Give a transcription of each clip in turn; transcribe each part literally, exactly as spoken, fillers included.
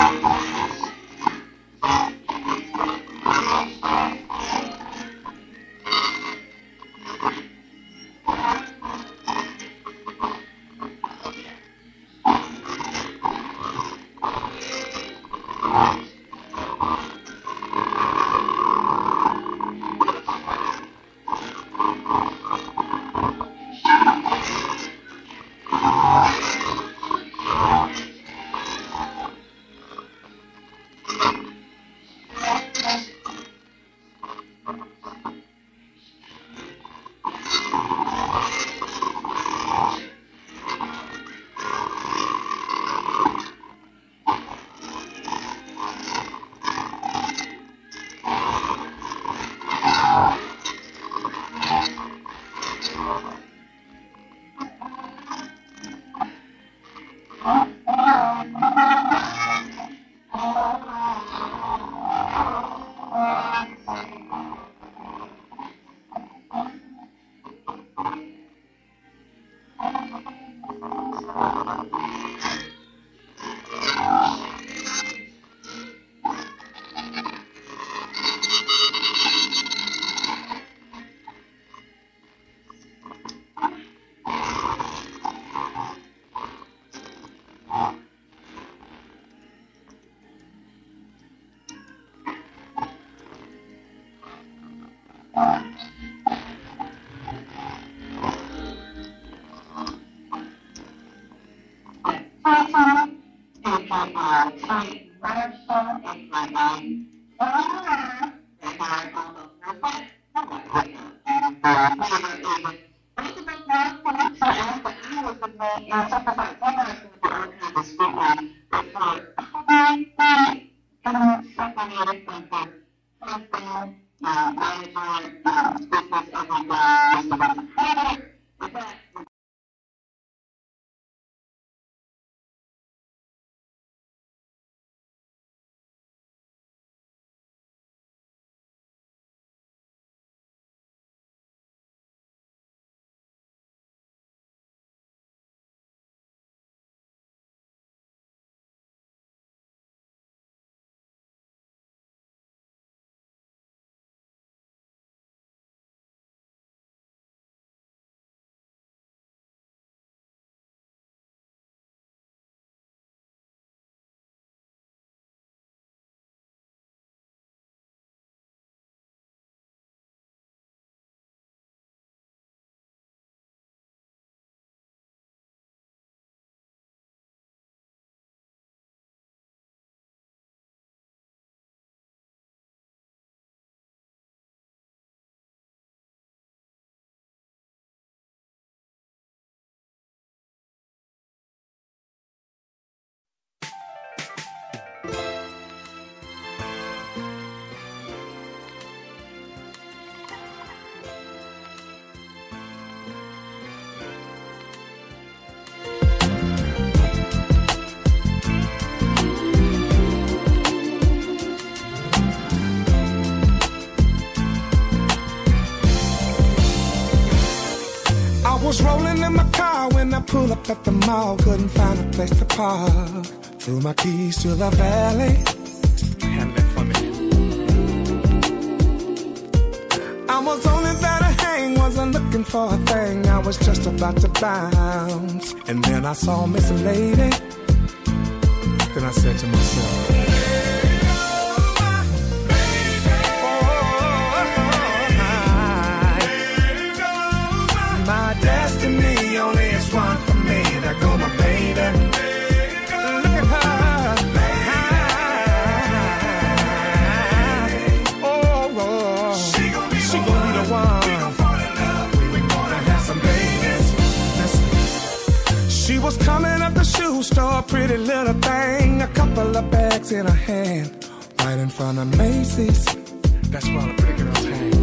Was rolling in my car when I pulled up at the mall. Couldn't find a place to park. Threw my keys to the valet. Handle it for me. I was only there to hang, wasn't looking for a thing. I was just about to bounce, and then I saw Miss Lady. Then I said to myself, my destiny only is one for me. There go my baby. Look at her. Oh, oh. She gon' be, she gon' be the one. We gon' fall in love. We gonna have some babies. Listen. She was coming up the shoe store, pretty little thing. A couple of bags in her hand, right in front of Macy's. That's where all the pretty girls hang.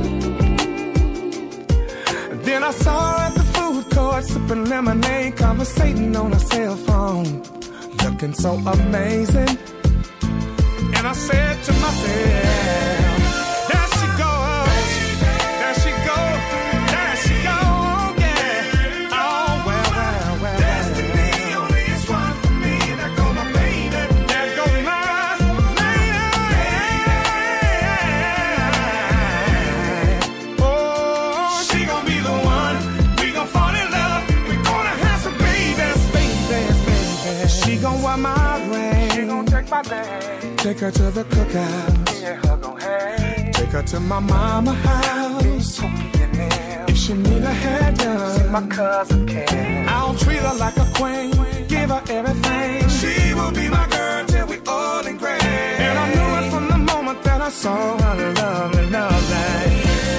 Then I saw her at the food court, sipping lemonade, conversating on her cell phone, looking so amazing. And I said to myself, there she goes, there she goes, there she goes, yeah. Oh, well, well, well. Destiny only is one for me. There go my baby, there go rain. She gon' take my name. Take her to the cookout. Me and her gon' hang. Take her to my mama house. If she need a hair done, see my cousin Ken. I'll treat her like a queen. Give her everything. She will be my girl till we old and gray. And I knew it from the moment that I saw her lovely, lovely.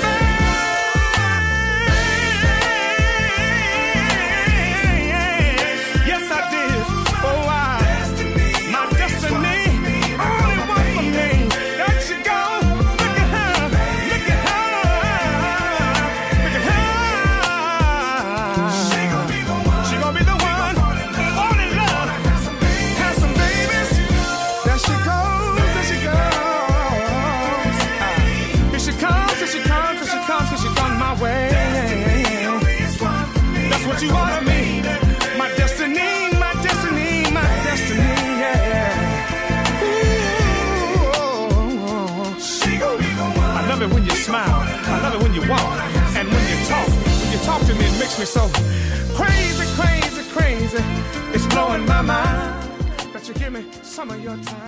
What you want of me, my destiny, my destiny, my destiny, yeah. Ooh, she gon' be the one. I love it when you smile, I love it when you walk, and when you talk. When you talk to me, it makes me so crazy, crazy, crazy. It's blowing my mind that you give me some of your time.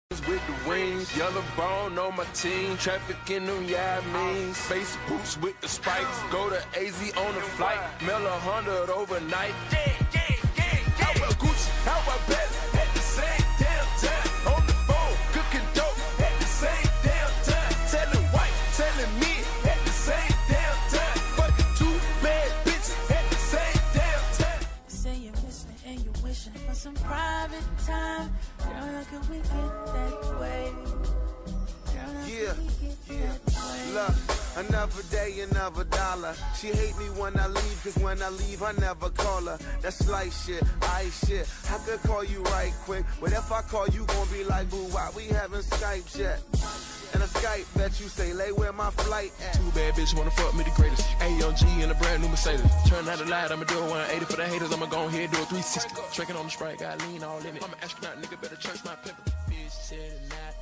with the wings, yellow bone on my team, trafficking them yeah means, space boots with the spikes, go to A Z on the flight, mail a hundred overnight. Yeah, yeah, yeah, yeah. I wear Gucci, I wear Bentley at the same damn time. On the phone, cooking dope at the same damn time. Telling white, telling me at the same damn time. Fucking two bad bitches at the same damn time. Say you miss me and you wishing for some private time. Girl, how can we get that way? Girl, how Yeah, can we get yeah. that way? Look, another day, another dollar. She hate me when I leave, cause when I leave, I never call her. That's light shit, ice shit. I could call you right quick, but if I call you, gon' be like, boo, why we haven't Skype yet? And a Skype bet you say, lay where my flight at. Two bad bitches wanna fuck me the greatest. A young G in a brand new Mercedes. Turn out the light, I'ma do a one eighty for the haters. I'ma go ahead do a three sixty. Drinking on the Sprite, got lean all in it. I'm an astronaut, nigga, better church my pepper. Bitch said it not.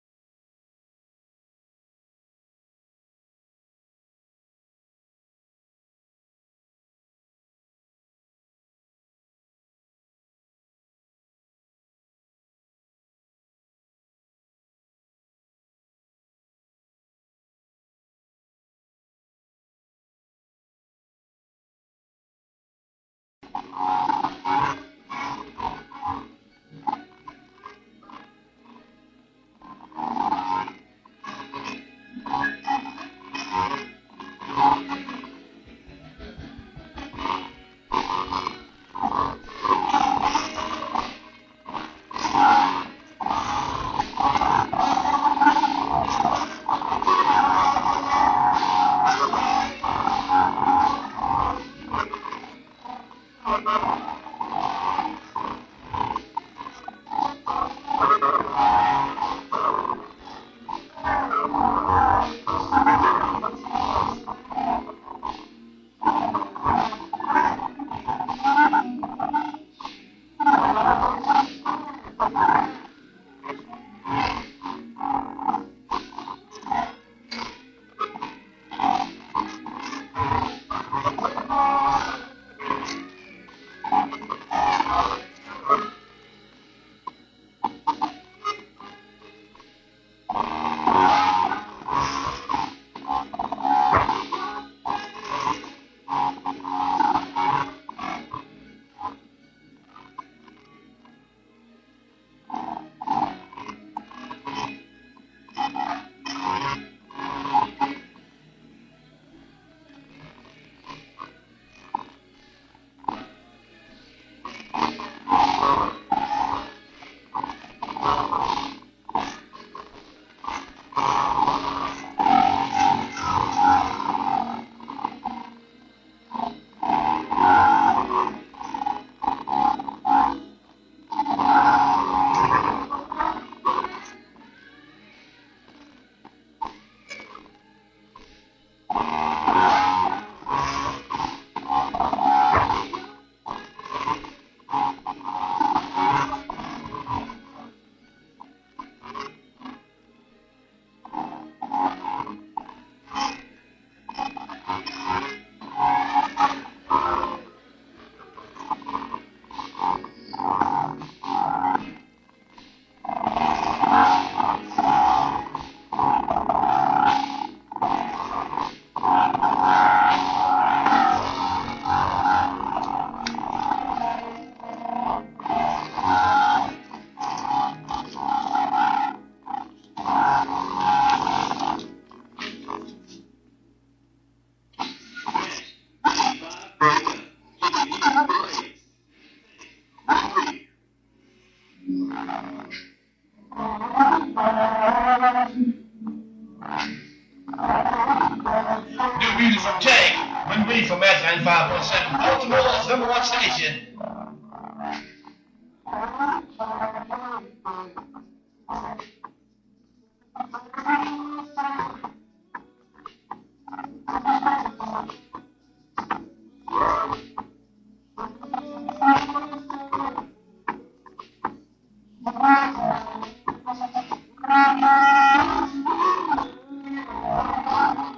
New music from Tank. When ready for Match ninety-five point seven. Baltimore's number one station.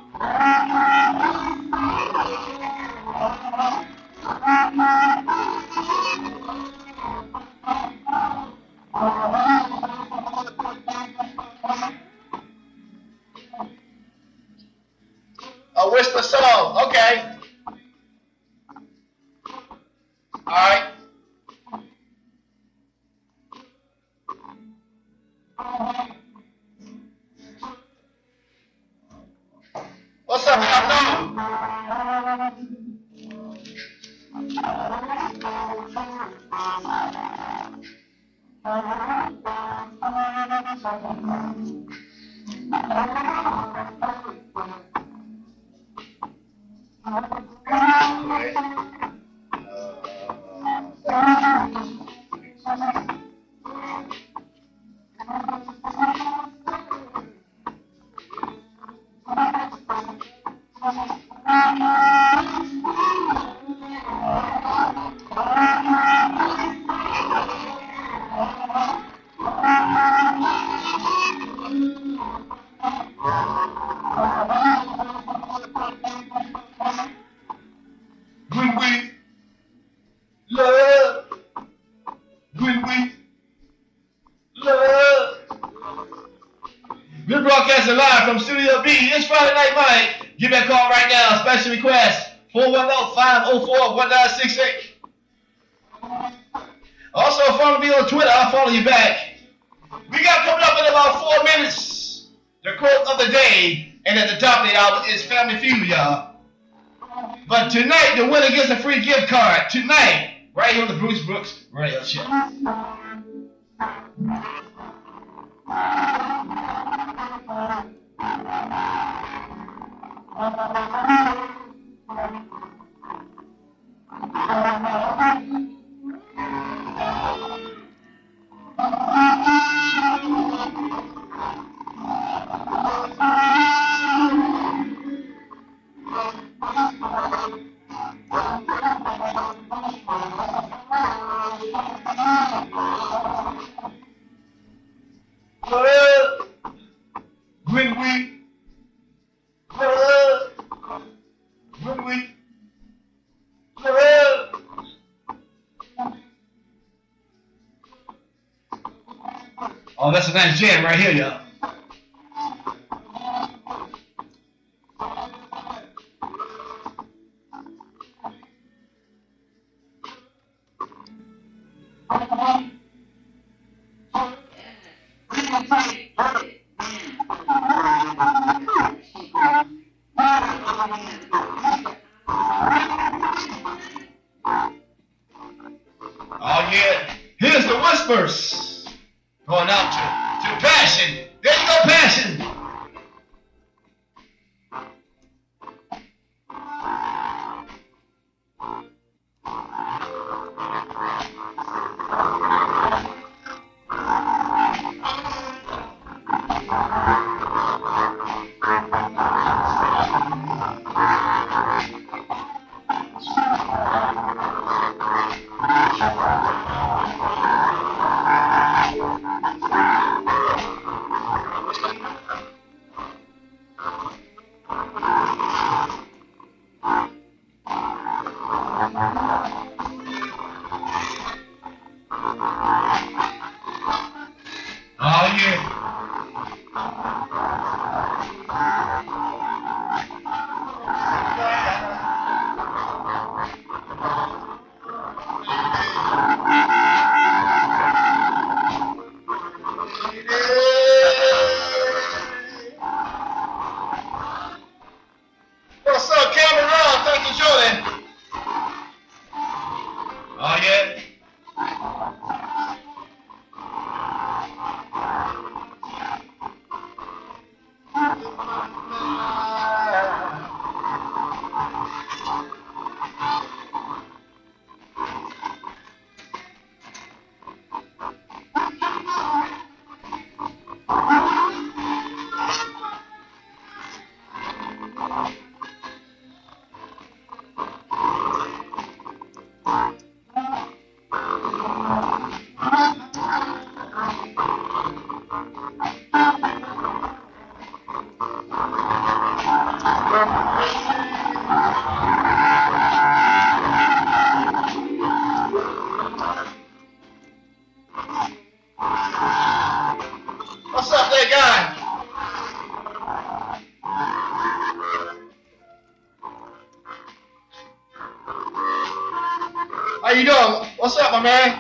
Thank you. whisper song. Okay. All right. What's up, y'all? When we love, when we love. We're broadcasting live from Studio B. It's Friday Night Mike. Give me a call right now. Special request four one zero, five zero four, one nine six eight. Also follow me on Twitter. I'll follow you back. We got coming up in about four minutes. The quote of the day, and at the top of the hour is Family Feud, y'all. But tonight, the winner gets a free gift card. Tonight, right here on the Bruce Brooks Radio Show. Well, when we, well, when we, well, oh, that's a nice jam right here, y'all. Oh yeah, here's the whispers going out to, to Passion. There you go, Passion. Oh yeah. What's up, Cameron? Thank you, Jordan. Oh yeah. What's up, that guy? How you doing? What's up, my man?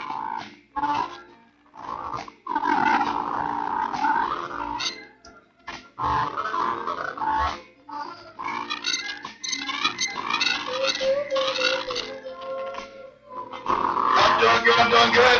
I'm doing good. I'm doing good.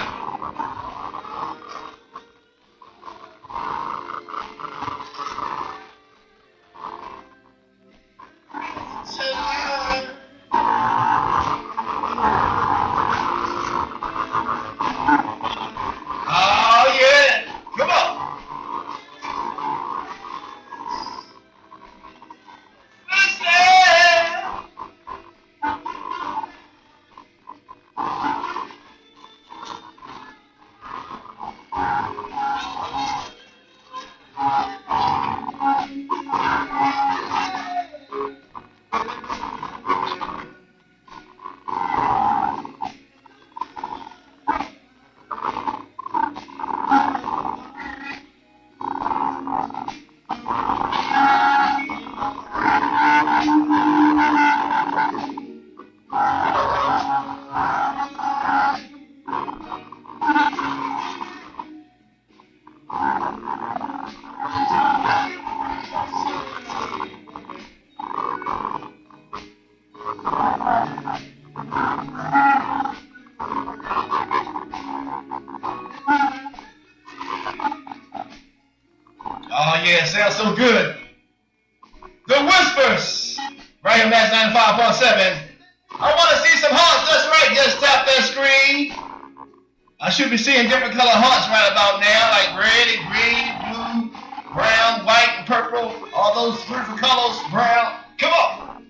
Sounds so good. The Whispers, right here, Max ninety-five point seven. I want to see some hearts. That's right. Just tap that screen. I should be seeing different color hearts right about now, like red and green, blue, brown, white, and purple. All those beautiful colors. Brown. Come on.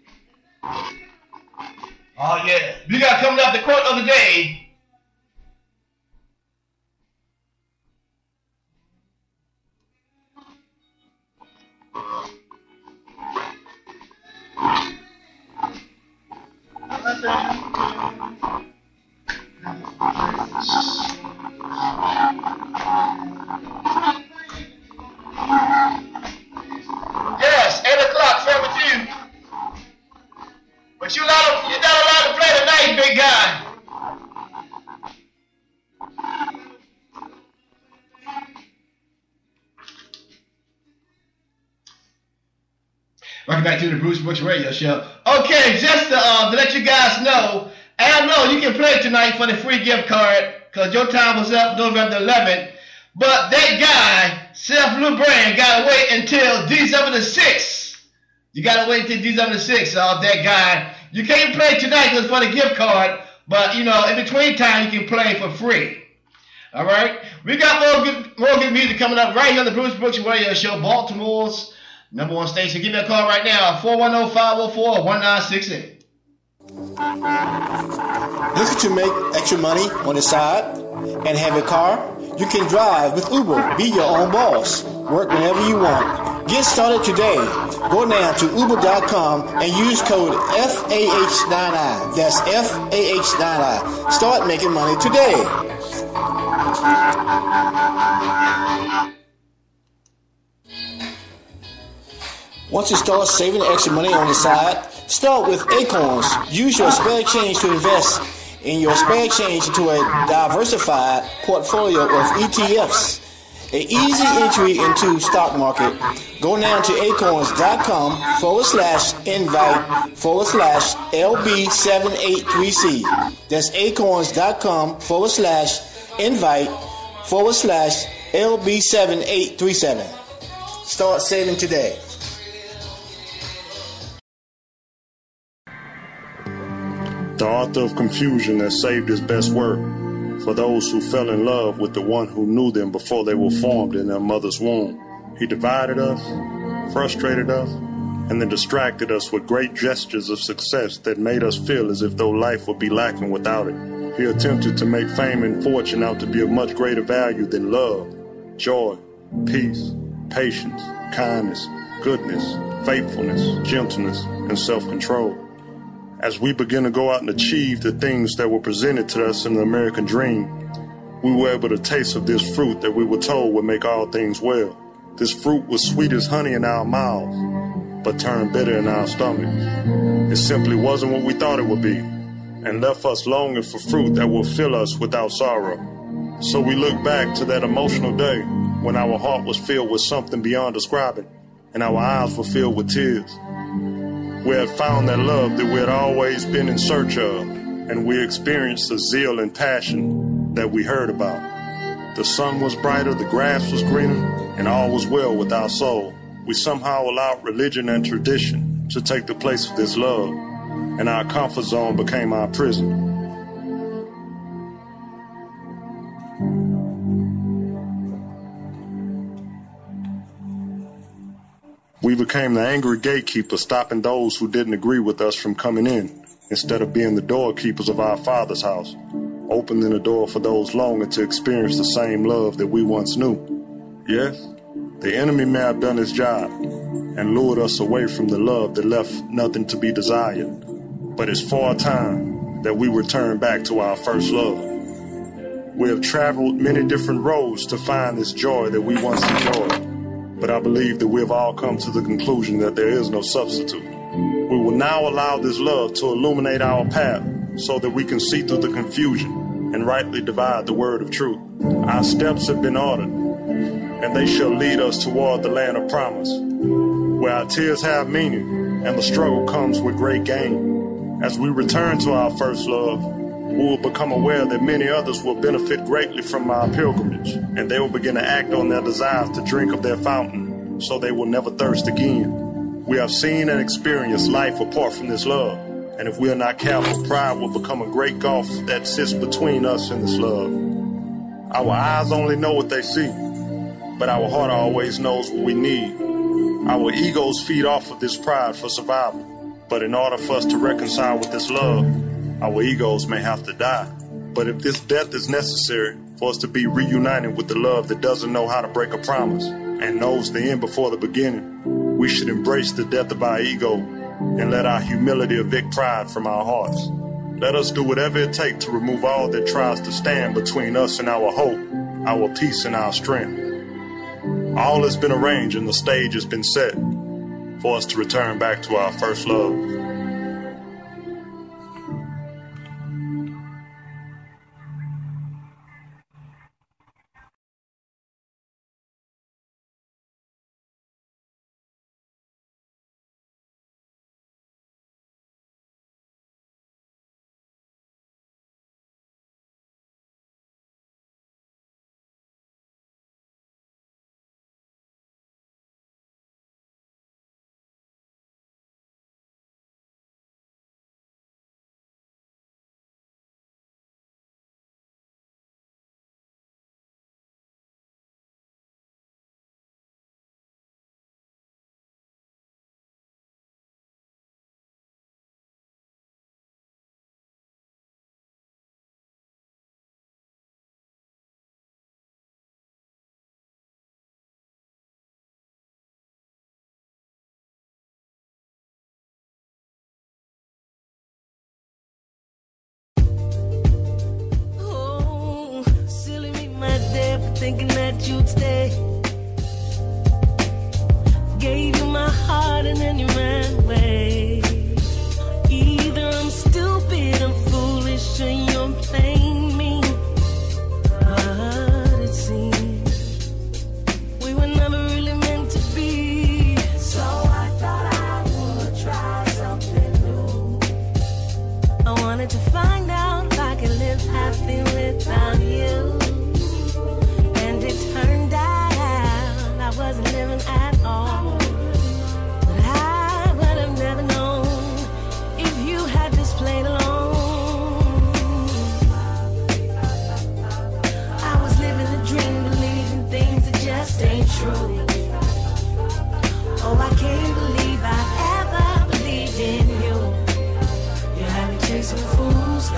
Oh yeah. We got coming up the quote of the day. Yes, eight o'clock, fair with you. But you not, you're not allowed to play tonight, big guy. Welcome back to the Bruce Brooks Radio Show. Okay, just to, uh, to let you guys know, I know you can play tonight for the free gift card because your time was up November eleventh. But that guy, Seth LeBrand, got to wait until December the sixth. You got to wait until December the sixth, uh, that guy. You can't play tonight because for the gift card, but, you know, in between time, you can play for free. All right? We got more good, more good music coming up right here on the Bruce Brooks Radio Show, Baltimore's number one station. Give me a call right now, four one zero, five zero four, one nine six eight. Looking to make extra money on the side and have a car? You can drive with Uber. Be your own boss. Work whenever you want. Get started today. Go now to uber dot com and use code F A H nine I. That's F A H nine I. Start making money today. Once you start saving extra money on the side, start with Acorns. Use your spare change to invest in your spare change into a diversified portfolio of E T Fs. An easy entry into stock market. Go now to acorns.com forward slash invite forward slash LB783C. That's acorns.com forward slash invite forward slash LB7837. Start saving today. The author of Confusion has saved his best work for those who fell in love with the one who knew them before they were formed in their mother's womb. He divided us, frustrated us, and then distracted us with great gestures of success that made us feel as if though life would be lacking without it. He attempted to make fame and fortune out to be of much greater value than love, joy, peace, patience, kindness, goodness, faithfulness, gentleness, and self-control. As we begin to go out and achieve the things that were presented to us in the American dream, we were able to taste of this fruit that we were told would make all things well. This fruit was sweet as honey in our mouths, but turned bitter in our stomachs. It simply wasn't what we thought it would be. and left us longing for fruit that will fill us without sorrow. So we look back to that emotional day when our heart was filled with something beyond describing, and our eyes were filled with tears. We had found that love that we had always been in search of, and we experienced the zeal and passion that we heard about. The sun was brighter, the grass was greener, and all was well with our soul. We somehow allowed religion and tradition to take the place of this love, and our comfort zone became our prison. We became the angry gatekeeper, stopping those who didn't agree with us from coming in, instead of being the doorkeepers of our Father's house, opening the door for those longing to experience the same love that we once knew. Yes, the enemy may have done his job and lured us away from the love that left nothing to be desired, but it's for a time that we return back to our first love. We have traveled many different roads to find this joy that we once enjoyed, but I believe that we have all come to the conclusion that there is no substitute. We will now allow this love to illuminate our path so that we can see through the confusion and rightly divide the word of truth. Our steps have been ordered, and they shall lead us toward the land of promise, where our tears have meaning and the struggle comes with great gain. As we return to our first love, we will become aware that many others will benefit greatly from our pilgrimage, and they will begin to act on their desires to drink of their fountain, so they will never thirst again. We have seen and experienced life apart from this love, and if we are not careful, pride will become a great gulf that sits between us and this love. Our eyes only know what they see, but our heart always knows what we need. Our egos feed off of this pride for survival, but in order for us to reconcile with this love, our egos may have to die. But if this death is necessary for us to be reunited with the love that doesn't know how to break a promise and knows the end before the beginning, we should embrace the death of our ego and let our humility evict pride from our hearts. Let us do whatever it takes to remove all that tries to stand between us and our hope, our peace and our strength. All has been arranged and the stage has been set for us to return back to our first love. Thinking that you'd stay. Gave you my heart and then you ran away. Either I'm stupid, I'm foolish, or you're playing me. But it seems we were never really meant to be. So I thought I would try something new. I wanted to find out if I could live happy without you. It turned out I wasn't living at all. But I would have never known if you had just played along. I was living a dream, believing things that just ain't true. Oh, I can't believe I ever believed in you. You had me chasing fools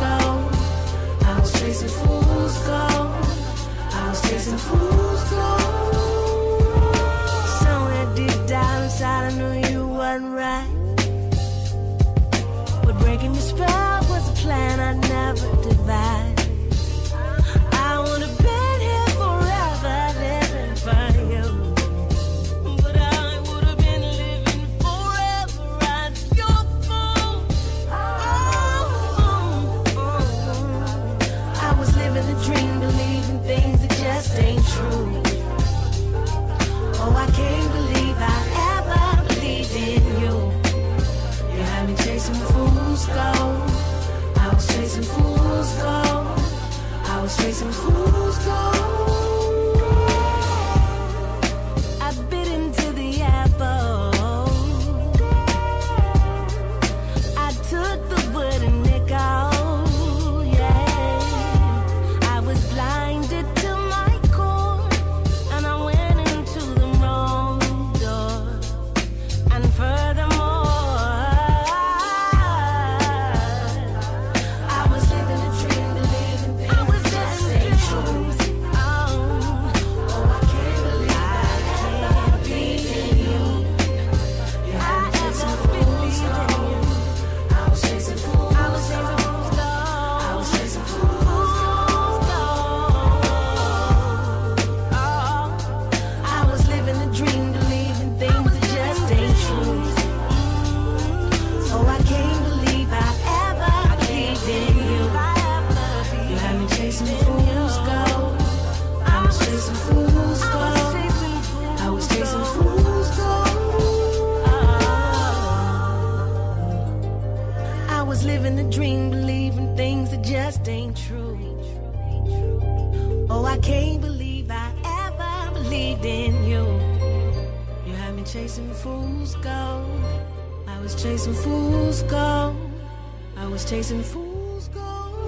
was living a dream, believing things that just ain't true. Oh, I can't believe I ever believed in you. You had me chasing fool's gold. I was chasing fool's gold. I was chasing fool's gold.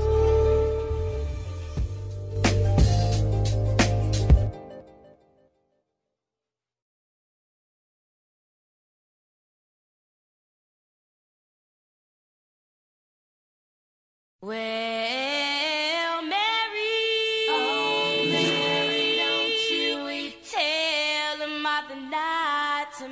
Well, Mary, oh, Mary, don't you tell Martha not to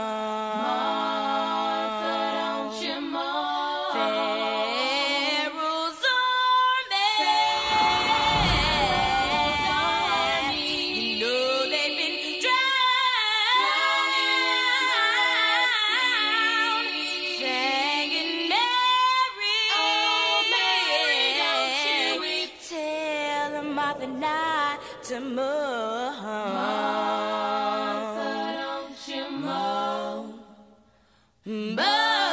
Martha, don't you mourn. Pharaoh's army, Pharaoh's army, you know they've been drowned, singing Mary, oh, Mary, don't you tell Martha not to mourn. Martha, don't you mourn. Mourn.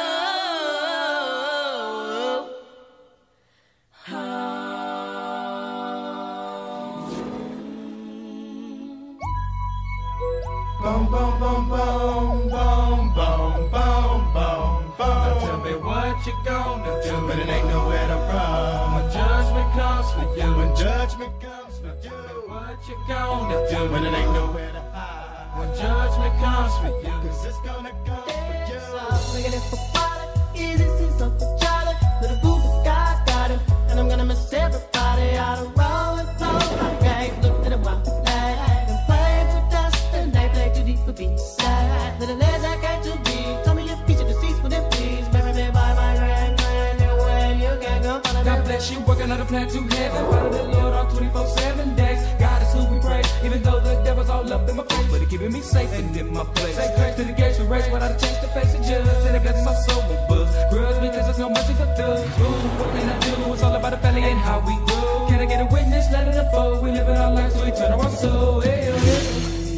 Boom, boom, boom, boom, boom, boom, boom, boom, boom. Now tell me what you gonna do, but it ain't nowhere to run. When judgment comes for you, when judgment comes for you, what you gonna do, when it ain't nowhere to hide. When judgment comes for you, cause it's gonna come for you. Looking at for water, easy season for Charlie. Little boo, God's got him, and I'm gonna miss everybody out of roll and flow. My gang looked at a while flag and played for dust, and they played too deep for being sad. Little legs I got too deep. Tell me your feature deceased for them, please. Marry me by my grand, grand, and when you can't go follow God bless you, working on a plan to heaven. Follow the Lord on twenty-four seven days. God is who we praise, even though the devil's all up in my face, but he keeping me safe and in my place. Say grace to the gates we race without a chance to face the judge, and it blesses my soul with buzz. Grudge because there's no mercy for thugs. Ooh, what can I do? It's all about the family and how we grow. Can I get a witness? Let it unfold. We live in our lives, so we turn our soul. Hey, oh, hey.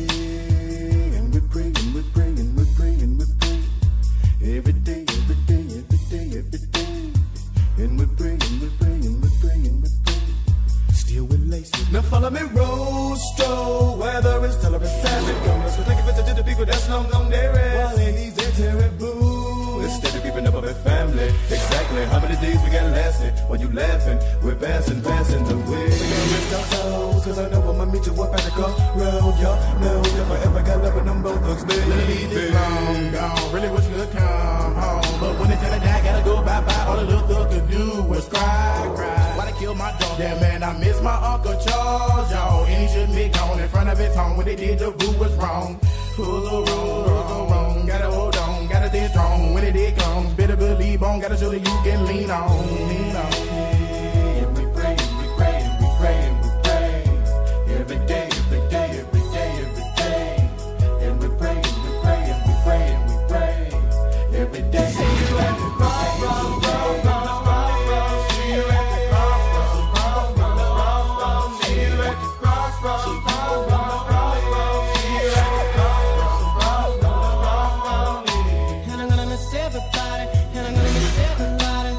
And we're praying, we're praying, we're praying, we're praying. Every day, every day, every day, every day. And we're praying, we're praying, we're praying, we're praying. Still with laces. Now follow me, Rostro. Whether it's tell or it's savage, come let's go take it to the people that's long gone there is. While he's a terrible. Instead of keeping up with family, exactly how many days we got lasting? While you laughing, we're passing, passing the way. We gonna rest our souls, cause I know I'ma meet you up at the crossroad. Y'all know if I ever got love with them both thugs, baby. It's long gone, really wish you could come home. But when it's time to die, gotta go bye-bye. All the little thug could do was cry, cry. Why they kill my dog? Yeah, man, I miss my Uncle Charles, y'all. And he shouldn't be gone in front of his home. When they did, the boo was wrong. Who's so wrong, who's so wrong? Gotta hold on, gotta stay strong. When it did comes, better believe on. Gotta show that you can lean on, lean on. And we praying, we praying, we praying, we praying. Every day, every day, every day, every day. And we praying, we praying, we praying, we praying. Every day. See you at the crossroads, crossroads, crossroads. See you at the crossroads, crossroads, crossroads. See you at the crossroads, crossroads, crossroads. See you at the crossroads, crossroads, crossroads. And I'm gonna miss everybody, and I'm gonna miss everybody.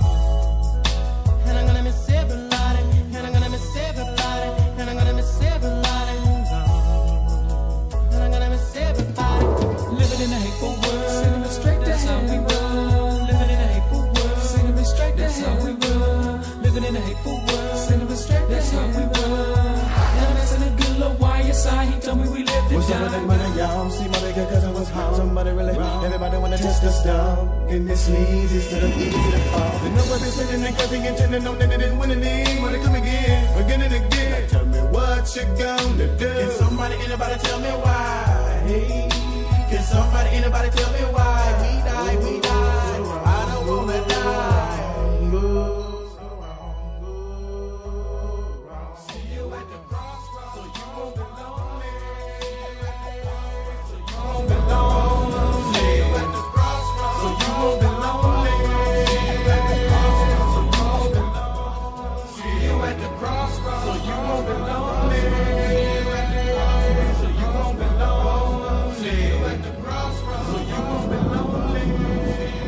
And I'm gonna miss everybody, and I'm gonna miss everybody, and I'm gonna miss everybody. And I'm gonna miss everybody. Living in a hateful world, sending it straight, that's how we roll. Living in a hateful world, sending it straight, that's how we roll. Living in a hateful world, sending it straight, that's how we roll. And I'm messing a good little wire side, he told me we lived it What's up down. with that money, y'all? See my bigger cousin was home. Somebody really wrong. Everybody wanna test us down. And this leads instead of easy to fall. And nobody sitting and cussing and telling them that they didn't win any. Wanna come again, again and again. Now tell me what you gonna do. Can somebody, anybody tell me why? Hey, can somebody, anybody tell me why? We die, we die. I don't wanna die. See you at the crossroads, so you won't be lonely. So you won't be lonely. See you at the crossroads, so you won't be lonely. See you at the crossroads, so you won't be lonely. So you won't be lonely. See you at the crossroads, so you won't be lonely.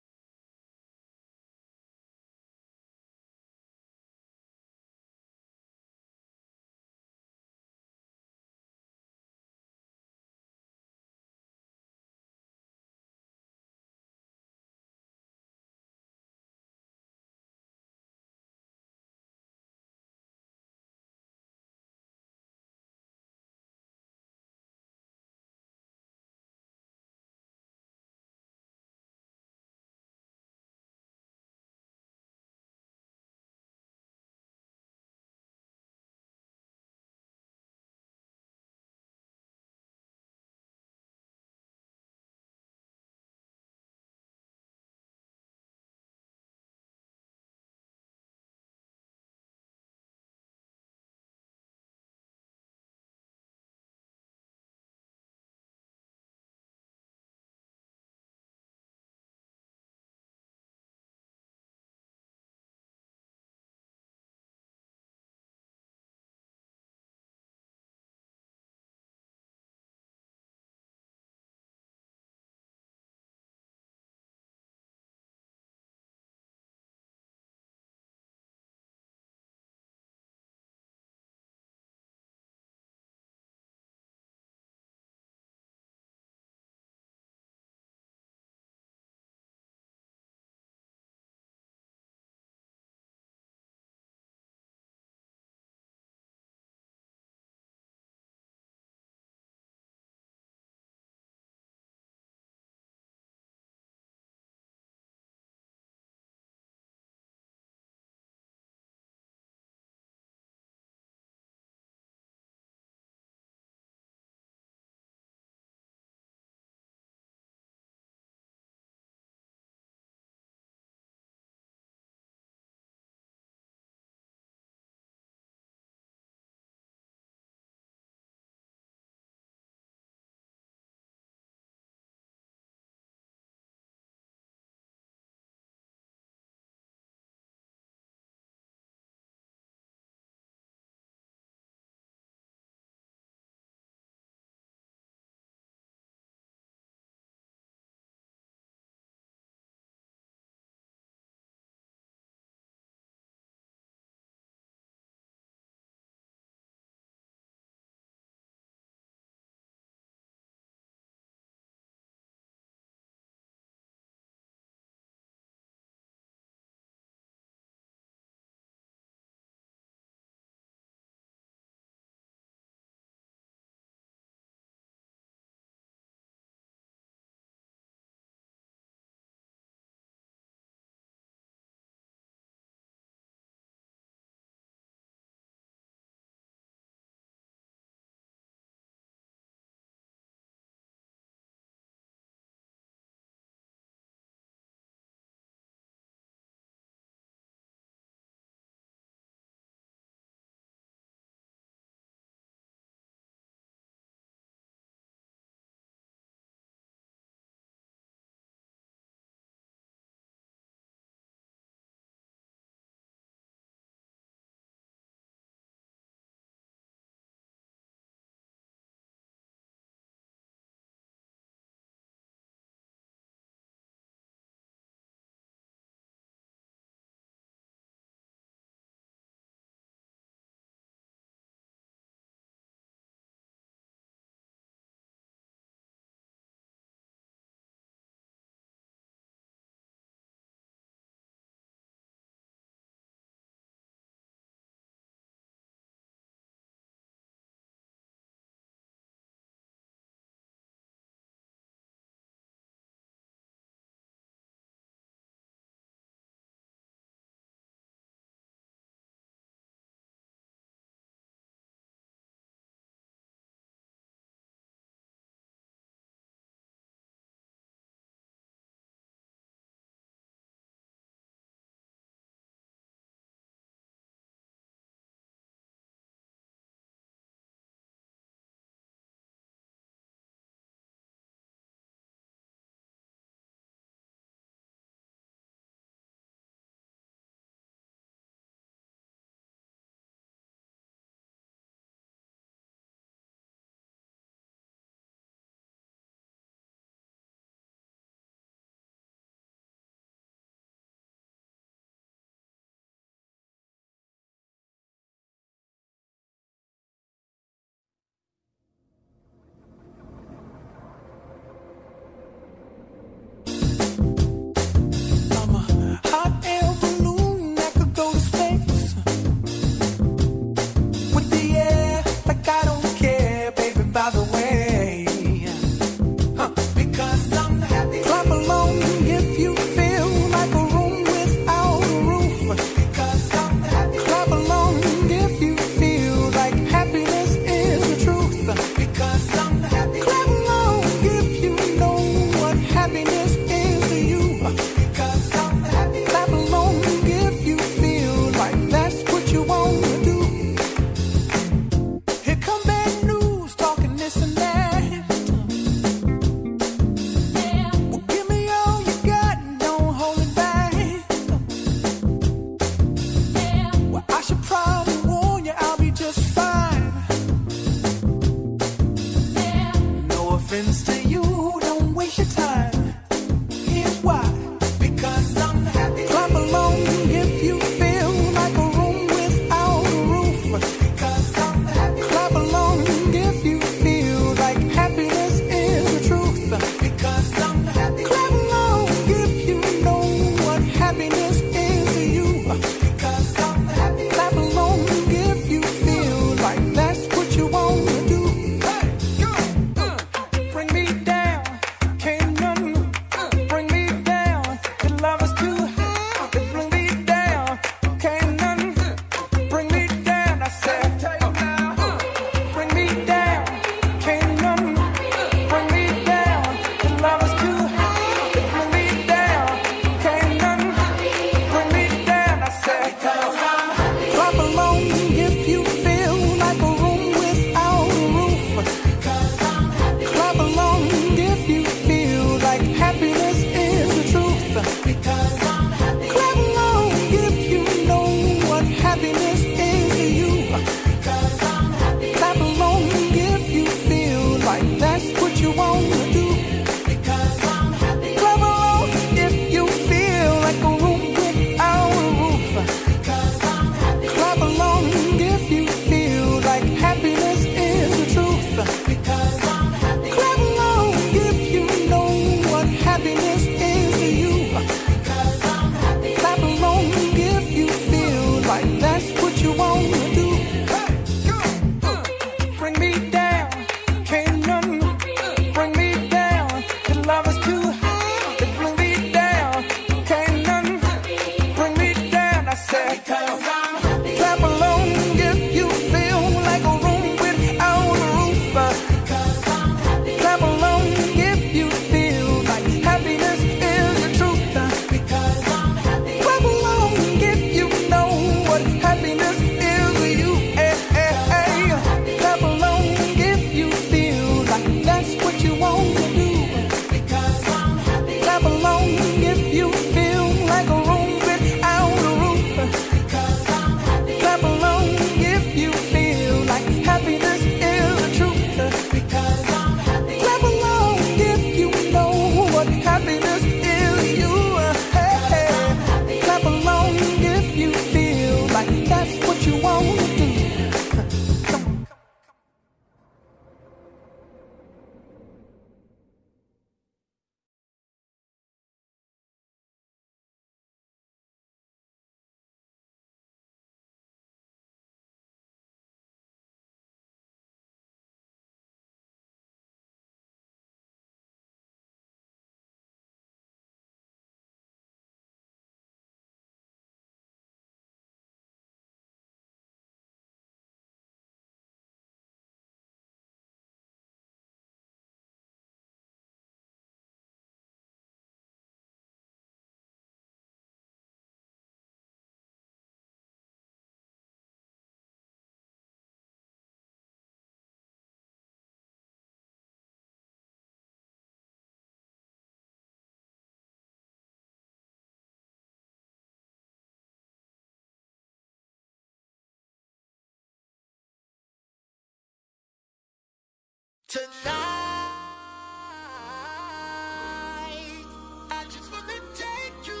Tonight, I just wanna take you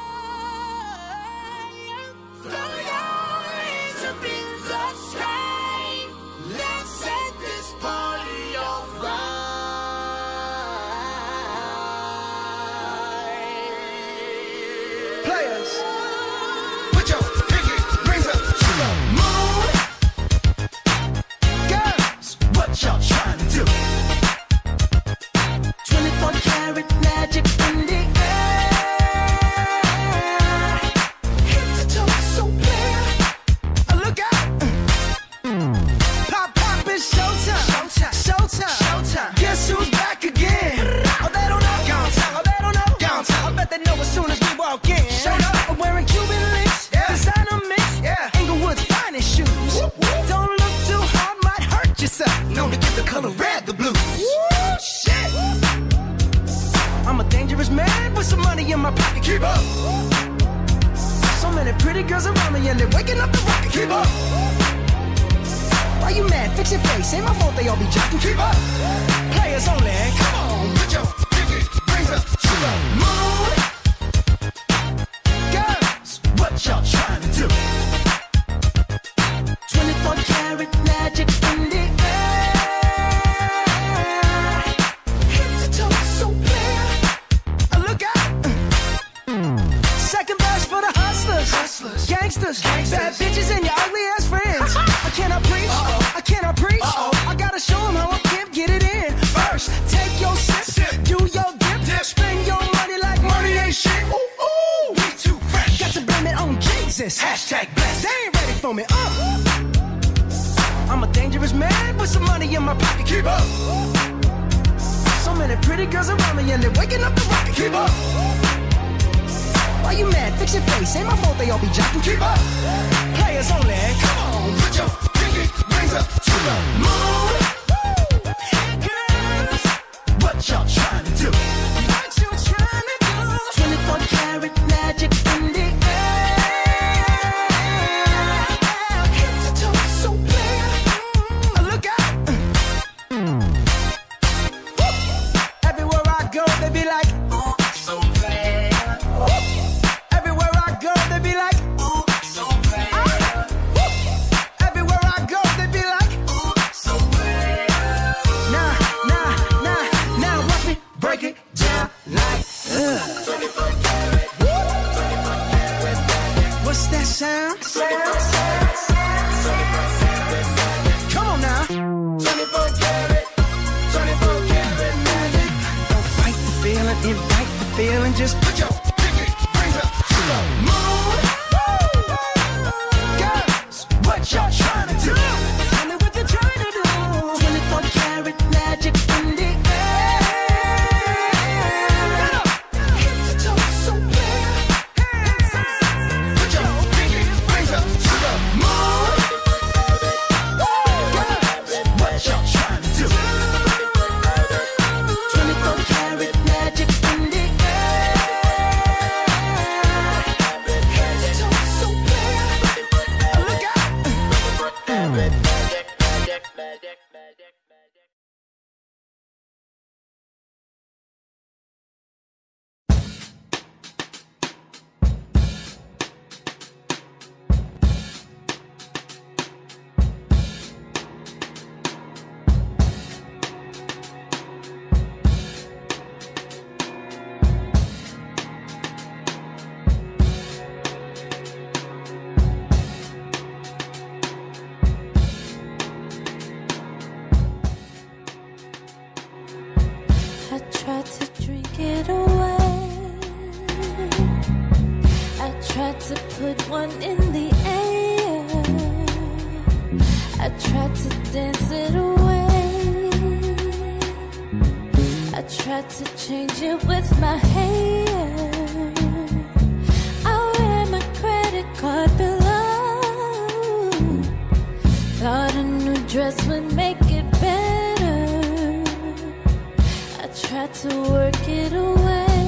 higher. Throw your hands up in the sky. Let's set this party on fire. Players, put your pinky rings up to the moon. Girls, what y'all trying to do? twenty-four karat magic in the air. Head to toe so clear. Look out! Pop, pop, it's showtime. Showtime. Showtime. Showtime. Guess who's back again? Oh, they don't know. Gone time. Oh, they don't know. Gone time. I bet they know as soon as we walk in. Shut up. I'm wearing Cuban links. Yeah. Designer mix. Yeah. Inglewood's finest shoes. Whoop, whoop. Don't look too hard, might hurt yourself. Known to give the color red the blues. Woo, shit. I'm a dangerous man with some money in my pocket. Keep up. So many pretty girls around me and they're waking up the rocket. Keep up. Why you mad? Fix your face. Ain't my fault they all be jocking. Keep up. Players only. Come on, put your pinky rings up to the moon. Girls, what y'all trying to do? twenty-four karat magic in the air. Head to toe so clear. Look out. Second verse for the hustlers. Hustlers. Gangsters. Gangsters. Bad bitches and your ugly ass friends. I cannot preach. Uh-oh. I cannot preach. Uh-oh. I gotta show them how I can get it in. First, take your sip. Sip. Do your dip. Dip. Spend your money like money ain't shit. Ooh, ooh. We too fresh. Got to blame it on Jesus. Hashtag blessed. They ain't ready for me. Uh. I'm a dangerous man with some money in my pocket. Keep up. So many pretty girls around me and they're waking up the rocket. Keep up. Why you mad? Fix your face. Ain't my fault they all be jocking. Keep up. Players only. Come on, put your pinky rings up to the moon. Girls, what y'all trying to do? What you trying to do? twenty-four karat magic in the air. Head to toe so clear. Look out. Everywhere I go, they be like, Ooh, so clear. everywhere I go, they be like, Ooh, so clear. everywhere I go, they be like, Ooh, so clear. nah, nah, nah, now watch me break it down like, uh. twenty-four karat. twenty-four karat magic. What's that sound? twenty-four karat. twenty-four karat magic. Come on now. twenty-four karat. twenty-four karat magic. Don't fight the feeling, invite the feeling, just put your pinky rings up to the moon. Girls, what y'all trying to do? Tell me what you're trying to do. twenty-four karat magic in the air. Head to toe so clear. Put your pinky rings up to the moon. Girls, what y'all trying to do? twenty-four karat magic in the air. Head to toe so clear. Look out. Magic, magic, magic, magic, magic, magic. I tried to drink it away. I tried to put one in the air. I tried to dance it away. I tried to change it with my hair. I wear my credit card below. Thought a new dress would make it better. I tried to work it away,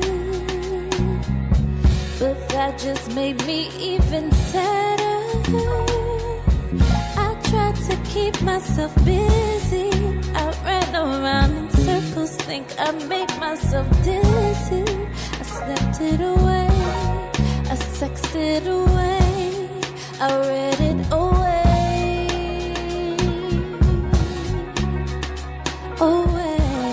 but that just made me even sadder. I tried to keep made myself busy. I ran around in circles, think I made myself dizzy. I slept it away, I sexed it away, I read it away, away.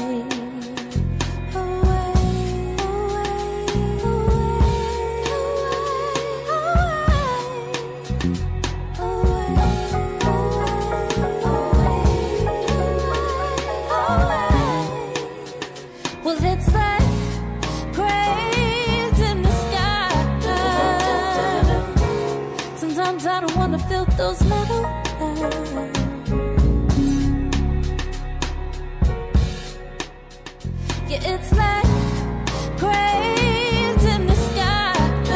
I don't wanna feel those metal hands. Yeah, it's like cranes in the sky.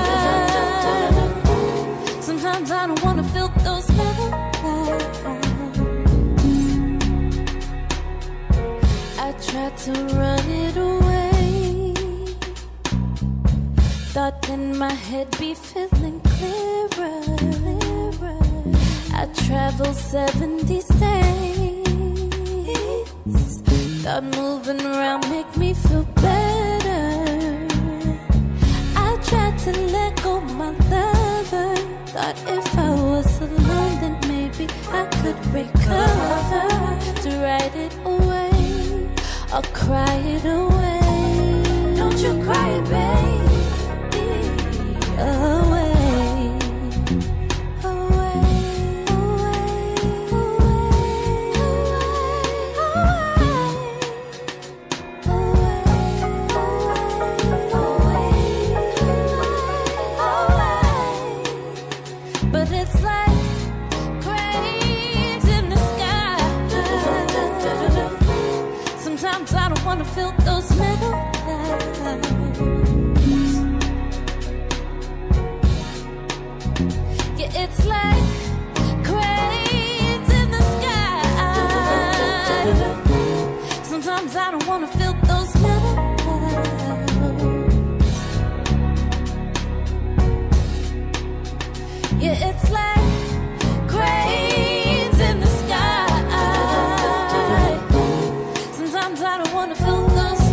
Sometimes I don't wanna feel those metal hands. I tried to run it away, thought then my head be feeling clearer. I traveled seventy states, thought moving around make me feel better. I tried to let go my lover, thought if I was alone then maybe I could recover. To write it away or cry it away. Don't you cry, baby, away. Wanna feel those metal clouds. Yeah, it's like cranes in the sky. Sometimes I don't wanna feel those metal clouds. Yeah, it's like cranes in the sky. Sometimes I don't wanna feel those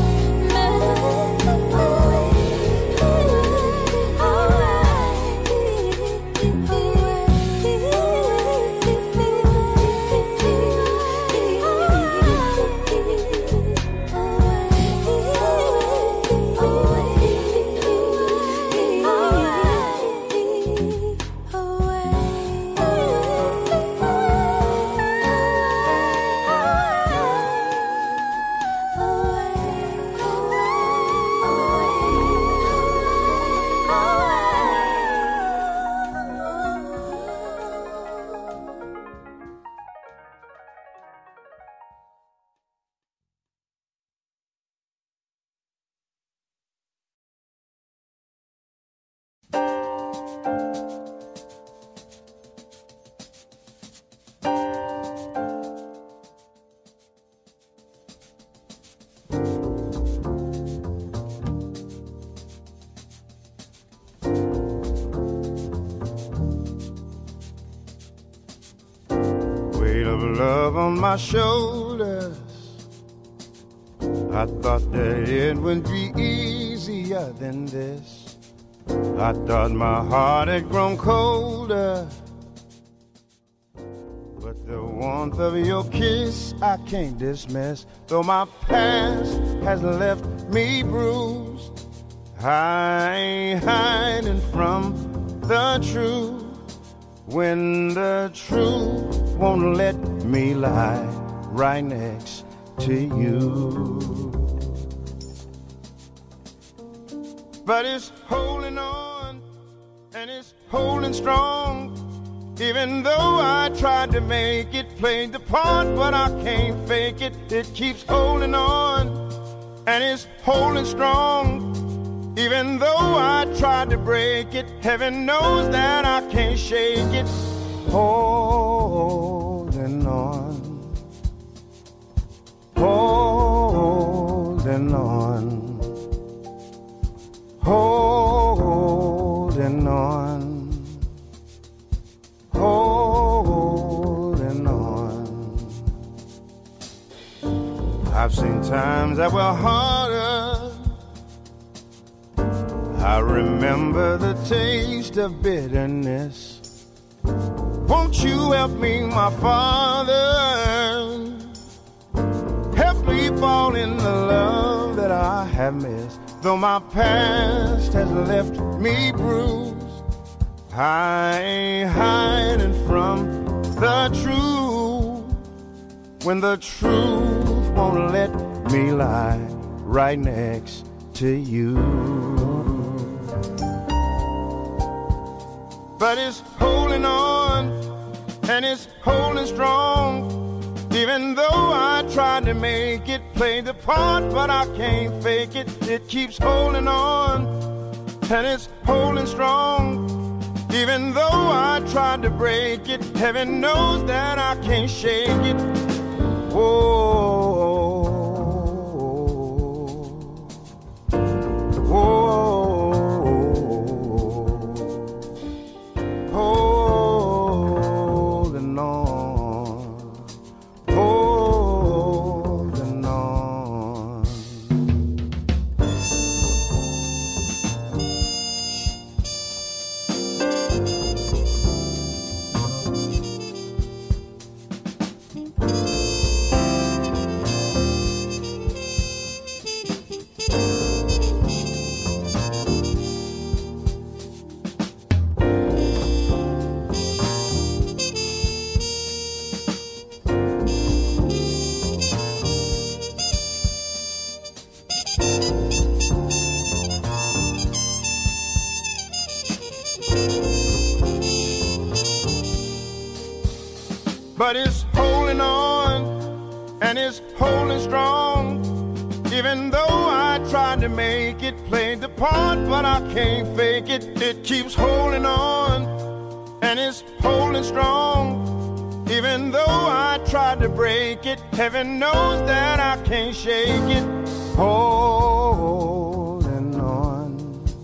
love on my shoulders. I thought that it would be easier than this. I thought my heart had grown colder, but the warmth of your kiss I can't dismiss. Though my past has left me bruised, I ain't hiding from the truth. When the truth won't let me lie right next to you. But it's holding on and it's holding strong. Even though I tried to make it, played the part, but I can't fake it. It keeps holding on and it's holding strong. Even though I tried to break it, heaven knows that I can't shake it. Holding on, holding on, holding on, holding on. I've seen times that were harder. I remember the taste of bitterness. Won't you help me, my Father? Help me fall in the love that I have missed. Though my past has left me bruised, I ain't hiding from the truth. When the truth won't let me lie right next to you. But it's holding on, and it's holding strong. Even though I tried to make it, play the part, but I can't fake it. It keeps holding on, and it's holding strong. Even though I tried to break it, heaven knows that I can't shake it. Whoa, whoa, holding on, holding on. But it's holding on, and it's holding strong. Even though I tried to make it, played the part, but I can't fake it. It keeps holding on, and it's holding strong. Even though I tried to break it, heaven knows that I can't shake it. Holding on,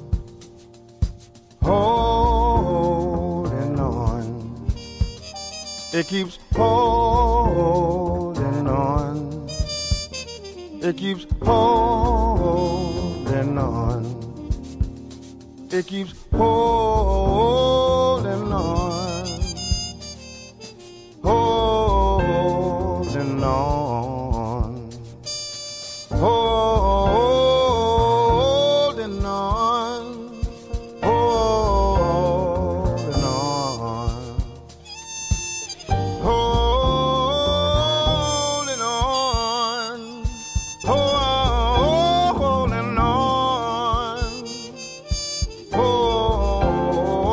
holding on. It keeps holding on. It keeps holding on. It keeps holding on. Holding on. Holding on. Holding on. Holding on, holding on, holding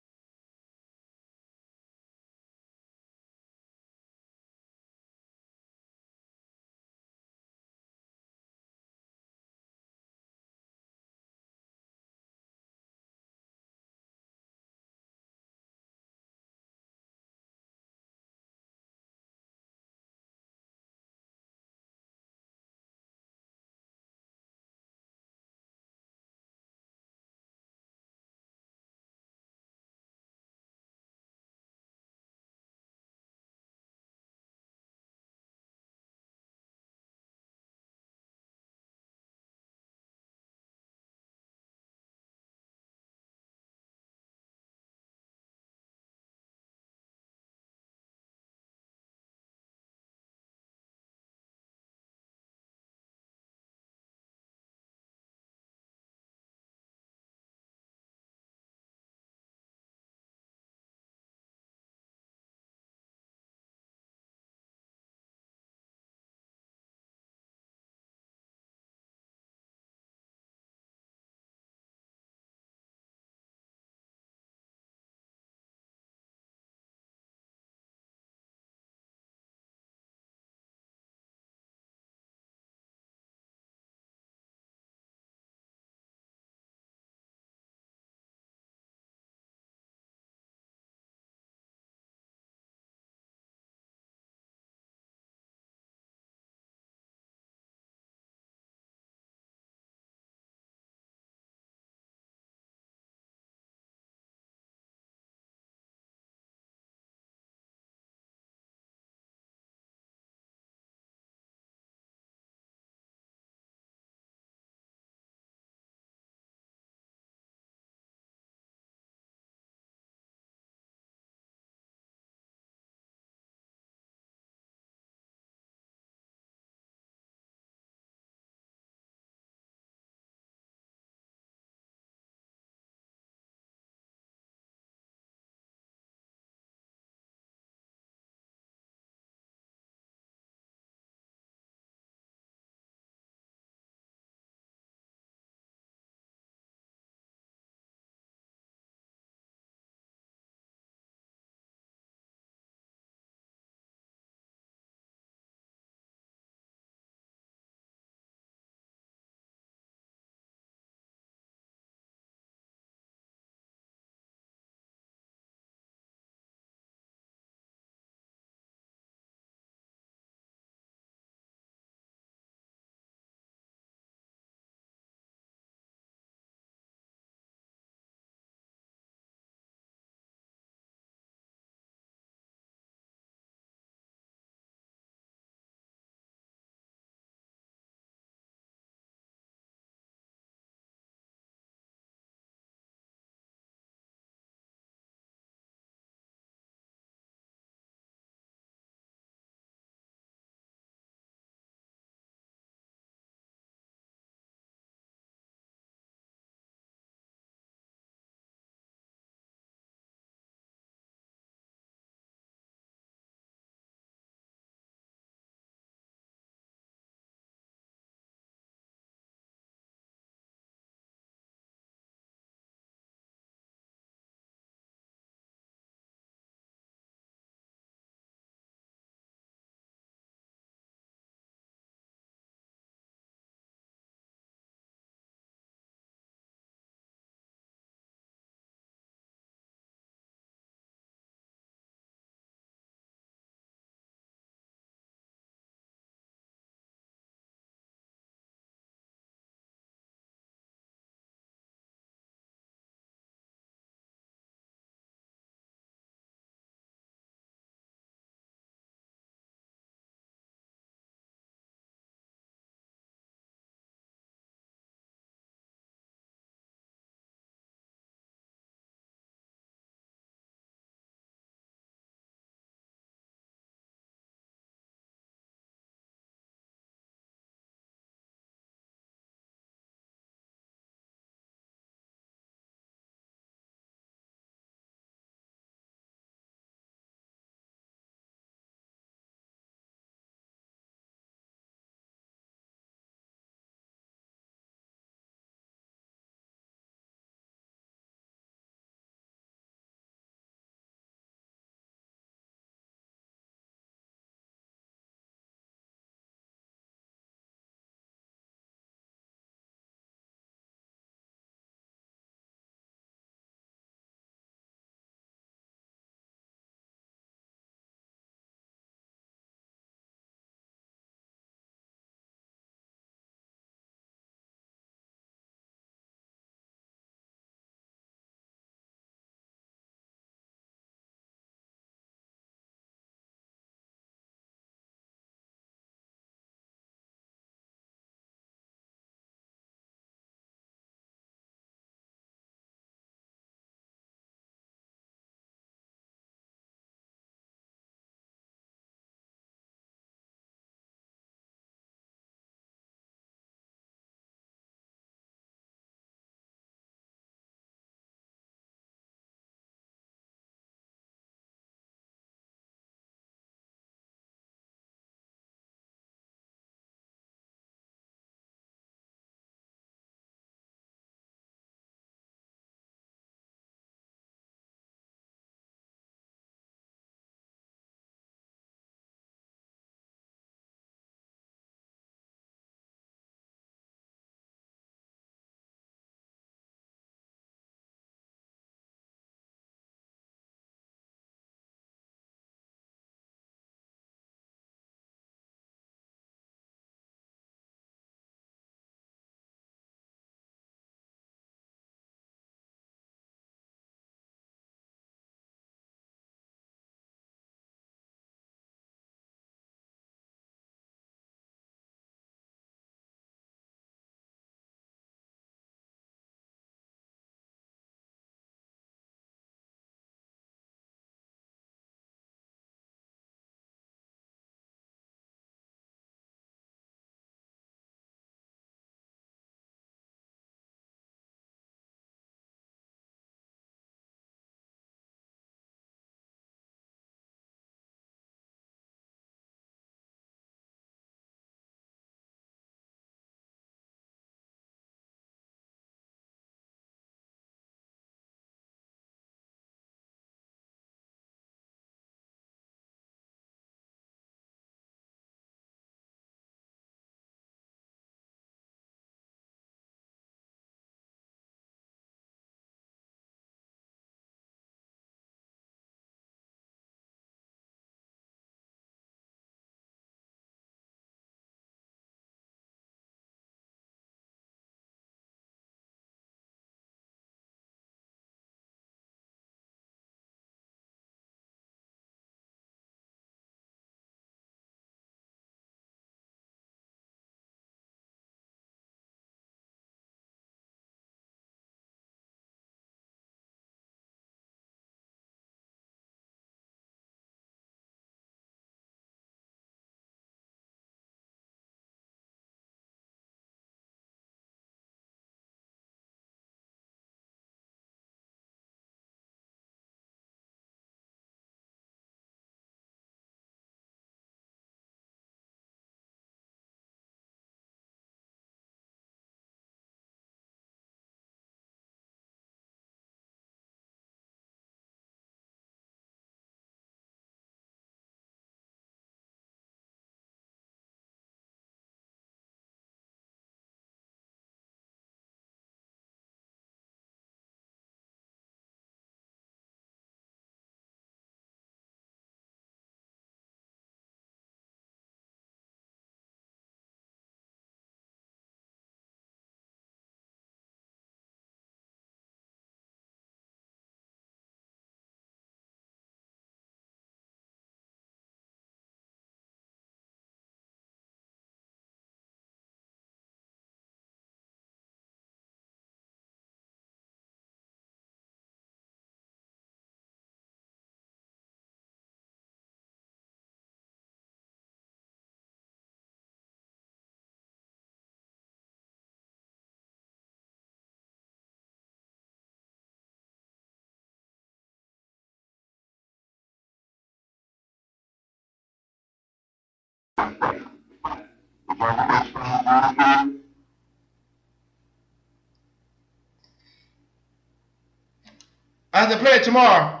I have to play it tomorrow.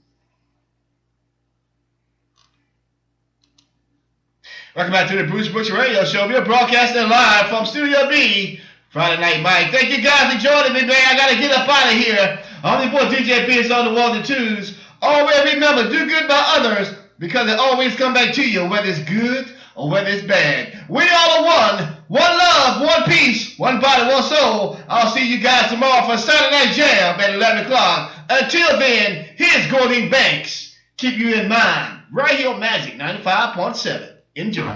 Welcome back to the Bruce Butcher Radio Show. We are broadcasting live from Studio B, Friday Night Mike. Thank you guys for joining me, man. I got to get up out of here. Only boy D J B is on the ones and twos. Always remember, do good by others because it always come back to you, whether it's good or whether it's bad. We all are one. One love, one peace, one body, one soul. I'll see you guys tomorrow for Saturday Night Jam at eleven o'clock. Until then, here's Gordon Banks. Keep you in mind. Right here on Magic ninety-five point seven. Enjoy.